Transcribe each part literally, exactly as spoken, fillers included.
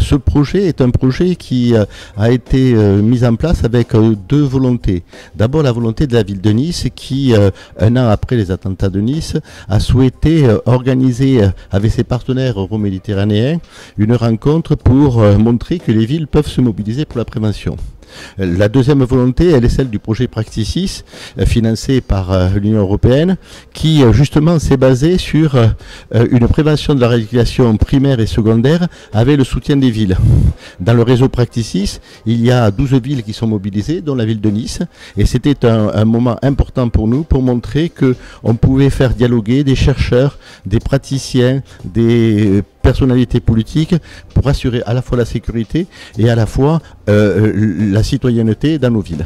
ce projet est un projet qui euh, a été euh, mis en place avec euh, deux volontés. D'abord la volonté de la ville de Nice qui, euh, un an après les attentats de Nice, a souhaité euh, organiser euh, avec ses partenaires euro-méditerranéens une rencontre pour euh, montrer que les villes peuvent se mobiliser pour la prévention. La deuxième volonté, elle est celle du projet Practicis, euh, financé par euh, l'Union européenne, qui euh, justement s'est basé sur euh, une prévention de la radicalisation primaire et secondaire avec le soutien des villes. Dans le réseau Practicis, il y a douze villes qui sont mobilisées, dont la ville de Nice, et c'était un, un moment important pour nous pour montrer qu'on pouvait faire dialoguer des chercheurs, des praticiens, des personnalités politiques pour assurer à la fois la sécurité et à la fois euh, la citoyenneté dans nos villes.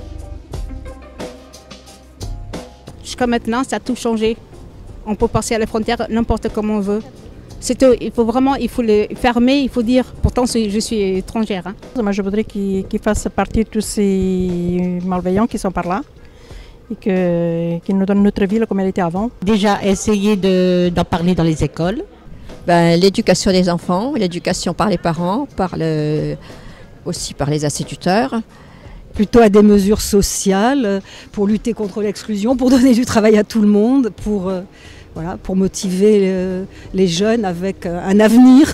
Jusqu'à maintenant, ça a tout changé. On peut passer à la frontière n'importe comment on veut. Il faut vraiment, il faut le fermer, il faut dire, pourtant je suis étrangère. Hein. Moi je voudrais qu'ils qu'ils fassent partie de tous ces malveillants qui sont par là et qu'ils qu nous donnent notre ville comme elle était avant. Déjà essayer d'en parler dans les écoles. Ben, l'éducation des enfants, l'éducation par les parents, par le, aussi par les instituteurs. Plutôt à des mesures sociales pour lutter contre l'exclusion, pour donner du travail à tout le monde, pour, euh, voilà, pour motiver euh, les jeunes avec euh, un avenir.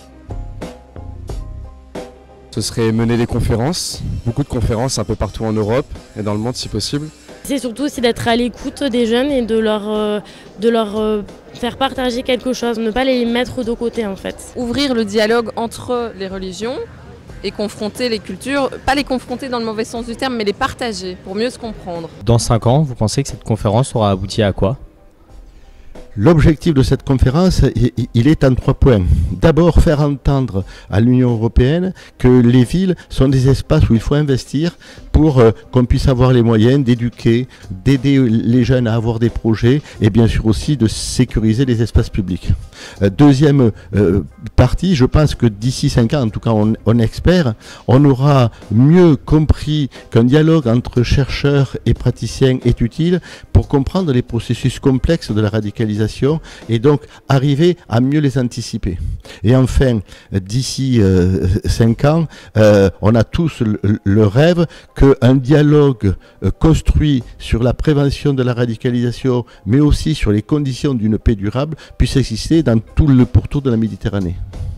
Ce serait mener des conférences, beaucoup de conférences un peu partout en Europe et dans le monde si possible. C'est surtout d'être à l'écoute des jeunes et de leur, euh, de leur euh, faire partager quelque chose, ne pas les mettre de côté en fait. Ouvrir le dialogue entre les religions et confronter les cultures, pas les confronter dans le mauvais sens du terme, mais les partager pour mieux se comprendre. Dans cinq ans, vous pensez que cette conférence aura abouti à quoi ? L'objectif de cette conférence, il est en trois points. D'abord, faire entendre à l'Union européenne que les villes sont des espaces où il faut investir pour euh, qu'on puisse avoir les moyens d'éduquer, d'aider les jeunes à avoir des projets et bien sûr aussi de sécuriser les espaces publics. Euh, deuxième euh, partie, je pense que d'ici cinq ans, en tout cas on, on espère, on aura mieux compris qu'un dialogue entre chercheurs et praticiens est utile pour comprendre les processus complexes de la radicalisation et donc arriver à mieux les anticiper. Et enfin, d'ici euh, cinq ans, euh, on a tous le, le rêve qu'un dialogue euh, construit sur la prévention de la radicalisation, mais aussi sur les conditions d'une paix durable, puisse exister dans tout le pourtour de la Méditerranée.